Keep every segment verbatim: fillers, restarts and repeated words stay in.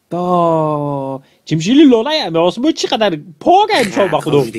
دا چمشیلی لولای آسمون چقدر پاک امشب با خدا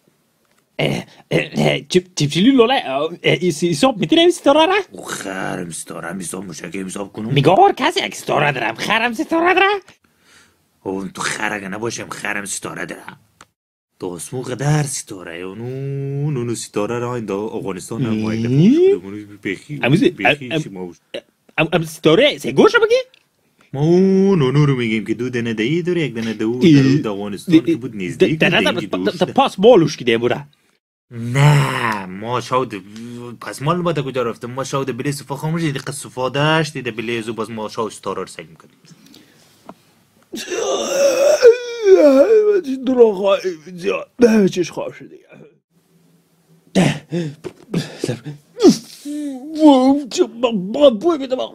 چمشیلی لولای حساب میتونم ستاره را خرم ستاره میساب مشکل حساب کنم میگار کسی یک ستاره دارم خرم ستاره دارم اون تو خرگه نباشم خرم ستاره دارم داسمو قدر ستاره اونو نونو ستاره را این دا افغانستان هم باید بخی بخی شما ام ستاره سگوش بگی ما اون اونو رو میگیم که دو دنه دهی داره یک دنه دو در افغانستان که بود نزدیک در نظر پاس مالوش که بوده نه ما شاود پس مال باید کجا رفتم ما شاود بلی صفا خاموش دیده قصد صفا داشت دیده بلی زو باز ما شاود ستاره رو سگ میکنیم درو خواهی زیاد به چش خواه شده بوی بیده با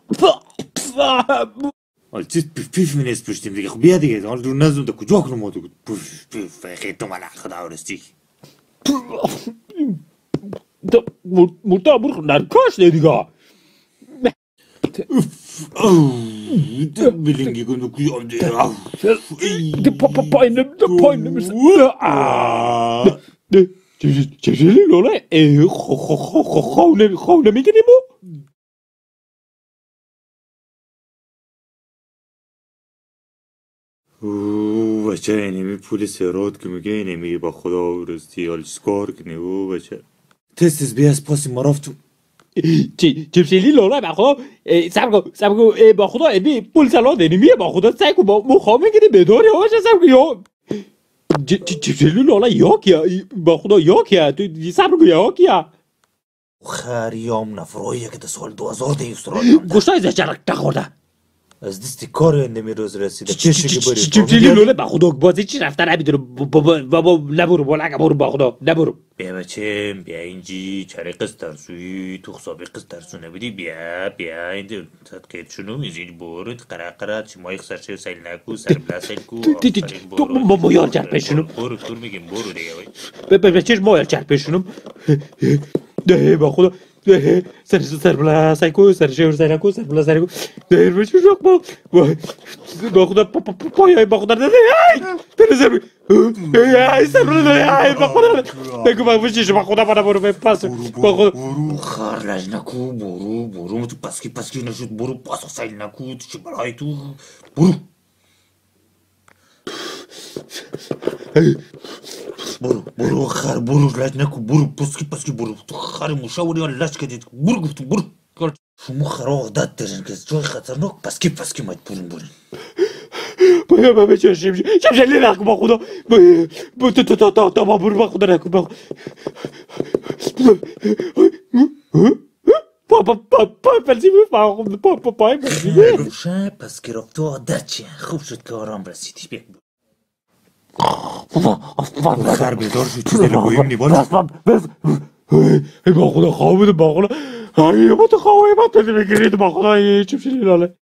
حال چیز پیف پیف می نیست پشتیم دیگه خب بیا دیگه حال رو نزدون ده کجا کنم ما دو پیف پیف خیلی تو من خدا ورستی مرتا برخ نرکاش ده دیگه ده بلنگی کن کجام ده ده پاینم ده پاینم ده چجوری لوله خونه خونه میگنیم او بچه اینمی پول سرات که میگه اینمی با خدا ورستی حال چیکار کنی او بچه تست از بیا از پاسی ما رفتم چی چمشیلی لوله با خدا سبکو سبکو با خدا اینمی پول سلات اینمیه با خدا سعی کن با مخواه میگنی بداری هاش سبکو یا چمشیلی لوله یا کیا با خدا یا کیا تو سبکو یا کیا خریام نفراییه که ده سال دو هزار ده استرالیا گوشتای زشرک نخورده از دستی کار اندمی روز رسیده چشه که بری چمشیلی لوله با خدا بازی چی رفتن نمیدونه بابا نبرو بلنگه برو با خدا نبرو بیا بچه بیا اینجی چره قصد ترسوی تو خسابی قصد ترسو نبودی بیا بیا اینجا تدقیت شنو میزید برو قرار قرار چی مایخ سرچه سیل نکو سر بلا سیل کو تو مایار چرپشونم برو تور میگیم برو دیگه به چش مایار چرپشونم ده با خدا سر سر بلا سایکو سر شور سایکو سر بلا سایکو در بچه شوق با با خدا پایای با خدا ده در سر ای سر بلا ای با خدا بگو با وشش با خدا بنا برو پاس با خدا برو خارج نکو برو برو تو پسکی پسکی نشد برو پاس سایل نکو تو چه بلای تو برو برو برو خر برو لج نکو برو پسکی پسکی برو تو خر مشاوری ها لج کدید برو گفتم برو شما خرا عادت دارین که جای خطرناک پسکی پسکی ماید برین برین باید با بچه شمشی شمشی نکن با خدا با تا تا تا تا با برو با خدا نکن با پا پا پا پا پرسی بفهم پا پا پای پرسی روشن پس که رفت تو عادت چیه خوب شد که آرام رسیدی بیا خر بیدار شد چیز دلگویم نیبال با خدا خواه بده با خدا با تو خواه بده بگیرید با خدا چمشی لاله